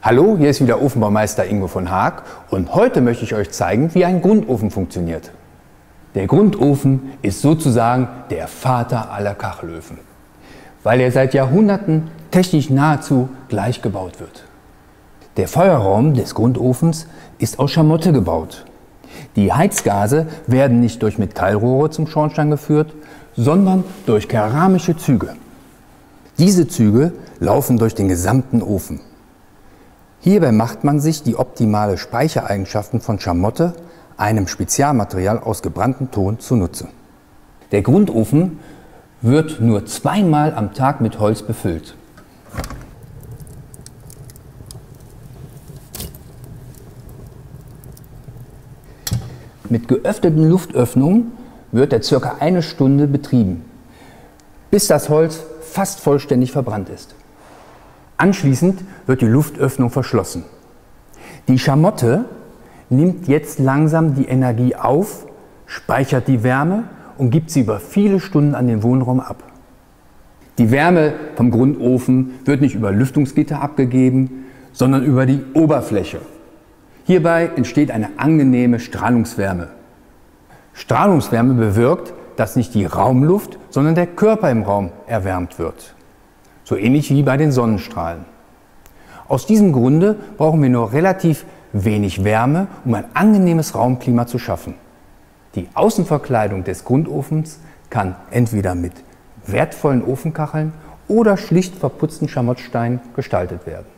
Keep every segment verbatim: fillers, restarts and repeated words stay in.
Hallo, hier ist wieder Ofenbaumeister Ingo von Haag und heute möchte ich euch zeigen, wie ein Grundofen funktioniert. Der Grundofen ist sozusagen der Vater aller Kachelöfen, weil er seit Jahrhunderten technisch nahezu gleich gebaut wird. Der Feuerraum des Grundofens ist aus Schamotte gebaut. Die Heizgase werden nicht durch Metallrohre zum Schornstein geführt, sondern durch keramische Züge. Diese Züge laufen durch den gesamten Ofen. Hierbei macht man sich die optimale Speichereigenschaften von Schamotte, einem Spezialmaterial aus gebranntem Ton, zunutze. Der Grundofen wird nur zweimal am Tag mit Holz befüllt. Mit geöffneten Luftöffnungen wird er circa eine Stunde betrieben, bis das Holz fast vollständig verbrannt ist. Anschließend wird die Luftöffnung verschlossen. Die Schamotte nimmt jetzt langsam die Energie auf, speichert die Wärme und gibt sie über viele Stunden an den Wohnraum ab. Die Wärme vom Grundofen wird nicht über Lüftungsgitter abgegeben, sondern über die Oberfläche. Hierbei entsteht eine angenehme Strahlungswärme. Strahlungswärme bewirkt, dass nicht die Raumluft, sondern der Körper im Raum erwärmt wird. So ähnlich wie bei den Sonnenstrahlen. Aus diesem Grunde brauchen wir nur relativ wenig Wärme, um ein angenehmes Raumklima zu schaffen. Die Außenverkleidung des Grundofens kann entweder mit wertvollen Ofenkacheln oder schlicht verputzten Schamottsteinen gestaltet werden.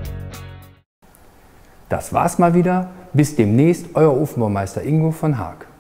Das war's mal wieder. Bis demnächst, euer Ofenbaumeister Ingo von Haag.